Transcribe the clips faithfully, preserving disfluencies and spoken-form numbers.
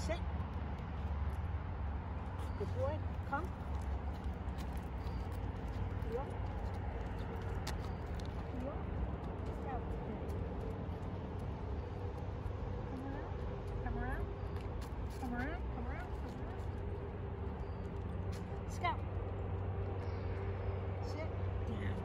Sit. Good boy. Come. Yeah. Yeah. Scout. Come around. Come around. Come around. Come around. Come around. Scout. Sit down.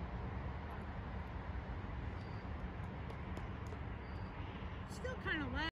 Still kind of loud.